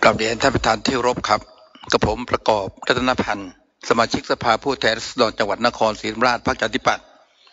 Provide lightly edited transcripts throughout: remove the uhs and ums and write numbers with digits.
กราบเรียนท่านประธานที่เคารพครับกับผมประกอบรัตนพันธ์สมาชิกสภาผู้แทนราษฎรจังหวัดนครศรีธรรมราชพรรคประชาธิปัตย์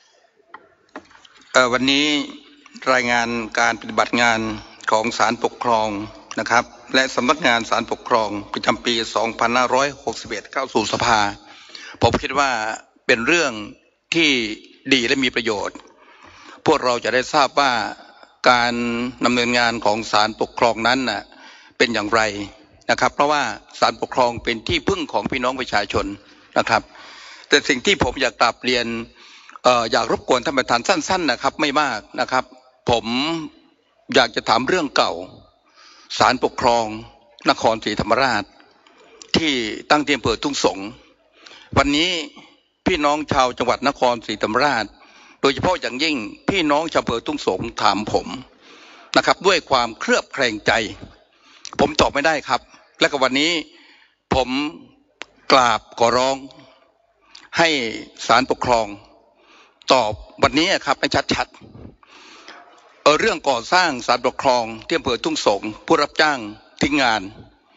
วันนี้รายงานการปฏิบัติงานของศาลปกครองนะครับและสำนักงานศาลปกครองประจำปี 2561 เข้าสู่สภาผมคิดว่าเป็นเรื่องที่ดีและมีประโยชน์พวกเราจะได้ทราบว่าการดำเนินงานของศาลปกครองนั้นเป็นอย่างไรนะครับเพราะว่าศาลปกครองเป็นที่พึ่งของพี่น้องประชาชนนะครับแต่สิ่งที่ผมอยากกราบเรียนอยากรบกวนท่านประธานสั้นๆนะครับไม่มากนะครับผมอยากจะถามเรื่องเก่าศาลปกครองนครศรีธรรมราชที่ตั้งที่อำเภอทุ่งสงวันนี้พี่น้องชาวจังหวัดนครศรีธรรมราชโดยเฉพาะอย่างยิ่งพี่น้องชาวอำเภอทุ่งสงถามผมนะครับด้วยความเครือบแคลงใจผมตอบไม่ได้ครับและก็วันนี้ผมกราบขอร้องให้ศาลปกครองตอบวันนี้ครับให้ชัดๆเรื่องก่อสร้างศาลปกครองที่อำเภอทุ่งสงผู้รับจ้างทิ้งงาน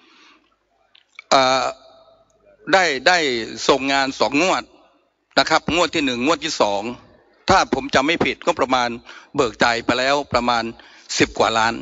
ได้ส่งงาน2 งวดนะครับงวดที่1งวดที่2ถ้าผมจำไม่ผิดก็ประมาณเบิกจ่ายไปแล้วประมาณ10 กว่าล้าน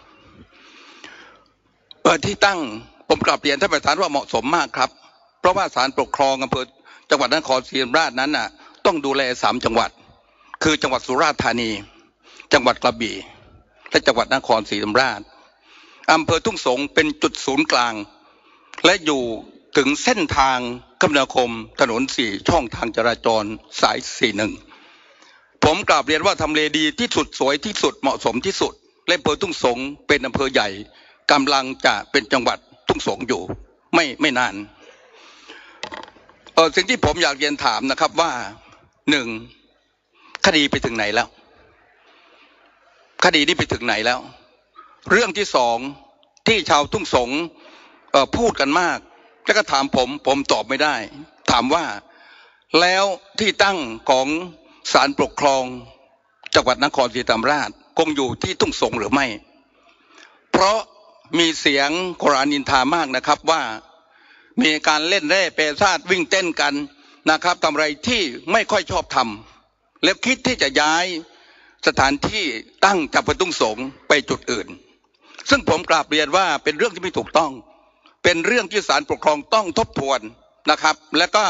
ที่ตั้งผมกลับเรียนท่านประธานว่าเหมาะสมมากครับเพราะว่าศาลปกครองอำเภอจังหวัดนครศรีธรรมราชนั้นต้องดูแล3 จังหวัดคือจังหวัดสุราษฎร์ธานีจังหวัดกระบี่และจังหวัดนครศรีธรรมราชอำเภอทุ่งสงเป็นจุดศูนย์กลางและอยู่ถึงเส้นทางคมนาคมถนน4 ช่องทางจราจรสาย41ผมกราบเรียนว่าทำเลดีที่สุดสวยที่สุดเหมาะสมที่สุดและอำเภอทุ่งสงเป็นอำเภอใหญ่กำลังจะเป็นจังหวัดทุ่งสงอยู่ไม่นานสิ่งที่ผมอยากเรียนถามนะครับว่า1คดีไปถึงไหนแล้วคดีนี้ไปถึงไหนแล้วเรื่องที่2ที่ชาวทุ่งสงพูดกันมากแล้วก็ถามผมตอบไม่ได้ถามว่าแล้วที่ตั้งของศาลปกครองจังหวัดนครศรีธรรมราชคงอยู่ที่ทุ่งสงหรือไม่เพราะมีเสียงโกรานนินทามากนะครับว่ามีการเล่นแร่เปซาดวิ่งเต้นกันนะครับทำอะไรที่ไม่ค่อยชอบทำแล้วคิดที่จะย้ายสถานที่ตั้งจากทุ่งสงไปจุดอื่นซึ่งผมกราบเรียนว่าเป็นเรื่องที่ไม่ถูกต้องเป็นเรื่องที่ศาลปกครองต้องทบทวนนะครับและก็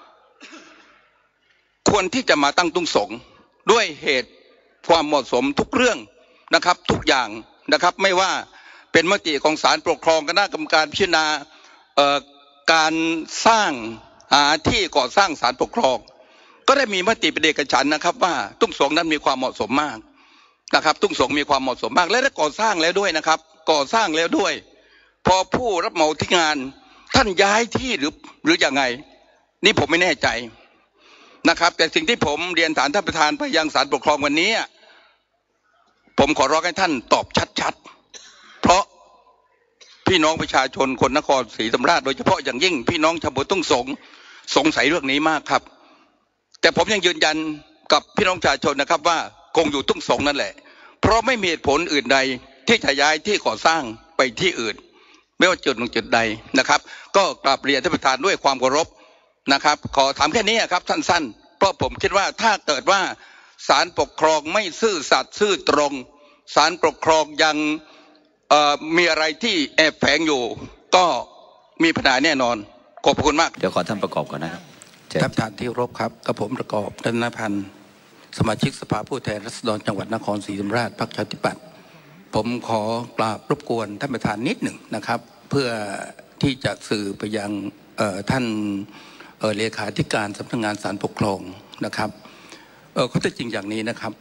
ควรที่จะมาตั้งทุ่งสงด้วยเหตุความเหมาะสมทุกเรื่องนะครับทุกอย่างนะครับไม่ว่าเป็นมติของศาลปกครองคณะกรรมการพิจารณาการสร้างที่ก่อสร้างศาลปกครองก็ได้มีมติเป็นเอกฉันท์นะครับว่าทุ่งสงนั้นมีความเหมาะสมมากนะครับทุ่งสงมีความเหมาะสมมากและได้ก่อสร้างแล้วด้วยนะครับก่อสร้างแล้วด้วยพอผู้รับเหมาที่งานท่านย้ายที่หรือยังไงนี่ผมไม่แน่ใจนะครับแต่สิ่งที่ผมเรียนท่านประธานไปยังศาลปกครองวันนี้ผมขอร้องให้ท่านตอบชัดๆเพราะพี่น้องประชาชนคนนครศรีธรรมราชโดยเฉพาะอย่างยิ่งพี่น้องชาวอำเภอทุ่งสงสงสัยเรื่องนี้มากครับแต่ผมยังยืนยันกับพี่น้องประชาชนนะครับว่าคงอยู่ทุ่งสงนั่นแหละเพราะไม่มีเหตุผลอื่นใดที่จะย้ายที่ก่อสร้างไปที่อื่นไม่ว่าจุดหนึ่งจุดใดนะครับก็กราบเรียนท่านประธานด้วยความเคารพนะครับขอถามแค่นี้ครับสั้นๆเพราะผมคิดว่าถ้าเกิดว่าศาลปกครองไม่ซื่อสัตย์ซื่อตรงศาลปกครองยังมีอะไรที่แอบแฝงอยู่ก็มีปัญหาแน่นอนขอบคุณมากเดี๋ยวขอท่านประกอบก่อนนะครับท่านประธานที่เคารพครับกับผมประกอบรัตนพันธ์สมาชิกสภาผู้แทนราษฎรจังหวัดนครศรีธรรมราชพรรคประชาธิปัตย์ผมขอกราบรบกวนท่านประธานนิดหนึ่งนะครับเพื่อที่จะสื่อไปยังท่านเลขาธิการสำนักงานศาลปกครองนะครับข้อเท็จจริงอย่างนี้นะครับ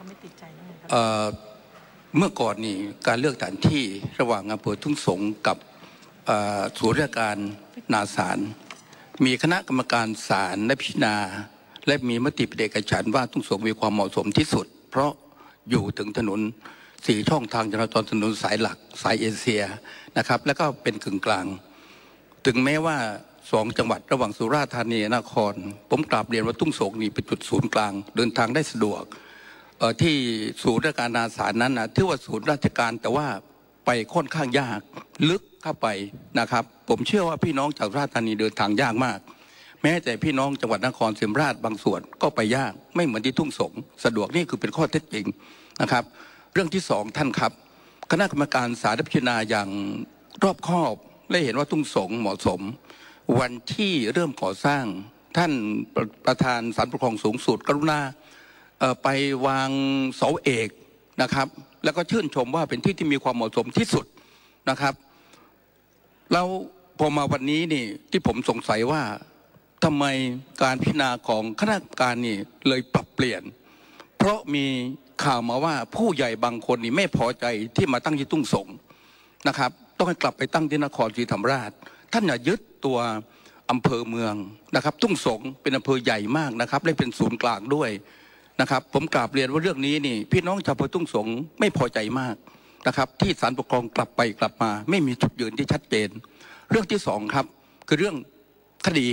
เมื่อก่อนนี่การเลือกสถานที่ระหว่างอำเภอทุ่งสงกับศูนย์ราชการนาศาลมีคณะกรรมการศาลได้พิจารณาและมีมติเป็นเอกฉันท์ว่าทุ่งสงมีความเหมาะสมที่สุดเพราะอยู่ถึงถนน4 ช่องทางจราจรถนนสายหลักสายเอเชียนะครับแล้วก็เป็นกึ่งกลางถึงแม้ว่า2 จังหวัดระหว่างสุราษฎร์ธานีนครผมกราบเรียนว่าทุ่งสงนี่เป็นจุดศูนย์กลางเดินทางได้สะดวกที่ศูนย์ราชการนาศาลนั้นถือว่าศูนย์ราชการแต่ว่าไปค่อนข้างยากลึกเข้าไปนะครับผมเชื่อว่าพี่น้องจากราชธานีเดินทางยากมากแม้แต่พี่น้องจังหวัดนครศรีธรรมราชบางส่วนก็ไปยากไม่เหมือนที่ทุ่งสงสะดวกนี่คือเป็นข้อเท็จจริงนะครับเรื่องที่สองท่านครับคณะกรรมการศาลได้พิจารณาอย่างรอบคอบและเห็นว่าทุ่งสงเหมาะสมวันที่เริ่มก่อสร้างท่านประธานศาลปกครองสูงสุดกรุณาไปวางเสาเอกนะครับแล้วก็ชื่นชมว่าเป็นที่ที่มีความเหมาะสมที่สุดนะครับแล้วพอมาวันนี้นี่ที่ผมสงสัยว่าทำไมการพิจารณาของคณะกรรมการนี่เลยปรับเปลี่ยนเพราะมีข่าวมาว่าผู้ใหญ่บางคนนี่ไม่พอใจที่มาตั้งที่ทุ่งสงนะครับต้องให้กลับไปตั้งที่นครศรีธรรมราชท่านอย่ายึดตัวอำเภอเมืองนะครับทุ่งสงเป็นอำเภอใหญ่มากนะครับและเป็นศูนย์กลางด้วยนะครับผมกราบเรียนว่าเรื่องนี้นี่พี่น้องชาวอำเภอทุ่งสงไม่พอใจมากนะครับที่ศาลปกครองกลับไปกลับมาไม่มีจุดยืนที่ชัดเจนเรื่องที่สองครับคือเรื่องคดี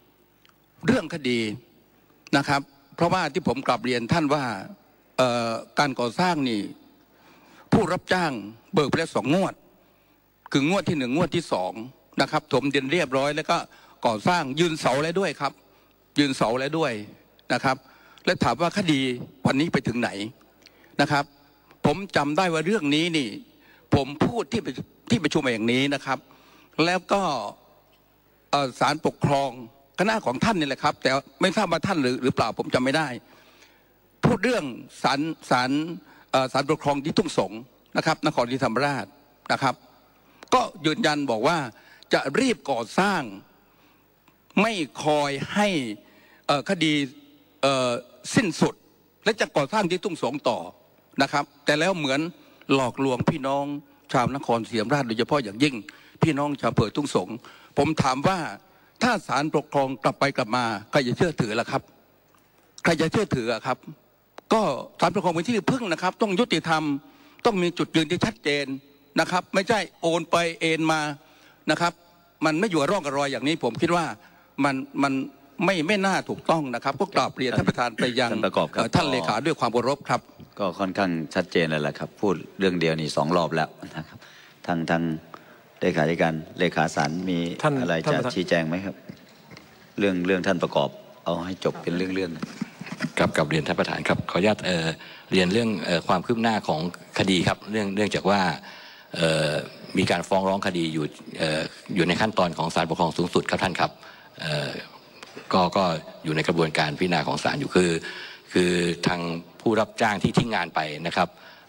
นะครับเพราะว่าที่ผมกราบเรียนท่านว่าการก่อสร้างนี่ผู้รับจ้างเบิกไปแล้ว2 งวดคืองวดที่1งวดที่2นะครับถมดินเรียบร้อยแล้วก็ก่อสร้างยืนเสาแล้วด้วยครับยืนเสาแล้วด้วยนะครับและถามว่าคดีวันนี้ไปถึงไหนนะครับผมจำได้ว่าเรื่องนี้นี่ผมพูดที่ประชุมอย่างนี้นะครับแล้วก็ศาลปกครองคณะของท่านนี่แหละครับแต่ไม่ทราบว่าท่านหรือเปล่าผมจำไม่ได้พูดเรื่องศาลปกครองที่ทุ่งสงนะครับนครศรีธรรมราชนะครับก็ยืนยันบอกว่าจะรีบก่อสร้างไม่คอยให้คดีสิ้นสุดและจะก่อสร้างที่ทุ่งสงต่อนะครับแต่แล้วเหมือนหลอกลวงพี่น้องชาวนครศรีธรรมราชโดยเฉพาะอย่างยิ่งพี่น้องชาวอำเภอทุ่งสงผมถามว่าถ้าศาลปกครองกลับไปกลับมาใครจะเชื่อถือล่ะครับใครจะเชื่อถือครับก็ศาลปกครองเป็นที่พึ่งนะครับต้องยุติธรรมต้องมีจุดยืนที่ชัดเจนนะครับไม่ใช่โอนไปเอ็นมานะครับมันไม่อยู่ร่องกับรอยอย่างนี้ผมคิดว่ามันไม่น่าถูกต้องนะครับก็กราบเรียนท่านประธานไปยังท่านเลขาด้วยความเคารพครับก็ค่อนข้างชัดเจนเลยแหละครับพูดเรื่องเดียวนี่2 รอบแล้วนะครับทางเลขาธิการเลขาศาลมีอะไรจะชี้แจงไหมครับเรื่องท่านประกอบเอาให้จบเป็นเรื่องครับกับเรียนท่านประธานครับขออนุญาตเรียนเรื่องความคืบหน้าของคดีครับเนื่องจากว่ามีการฟ้องร้องคดีอยู่ในขั้นตอนของศาลปกครองสูงสุดครับท่านครับก็อยู่ในกระบวนการพิจารณาของศาลอยู่คือทางผู้รับจ้างที่ทิ้งงานไปนะครับ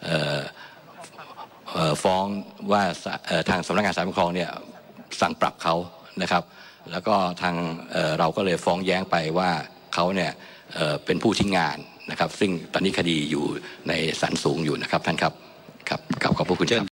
ฟ้องว่าทางสำนักงานศาลปกครองเนี่ยสั่งปรับเขานะครับแล้วก็ทางเราก็เลยฟ้องแย้งไปว่าเขาเนี่ยเป็นผู้ทิ้งงานนะครับซึ่งตอนนี้คดีอยู่ในศาลสูงอยู่นะครับท่านครับครับขอบพระคุณครับ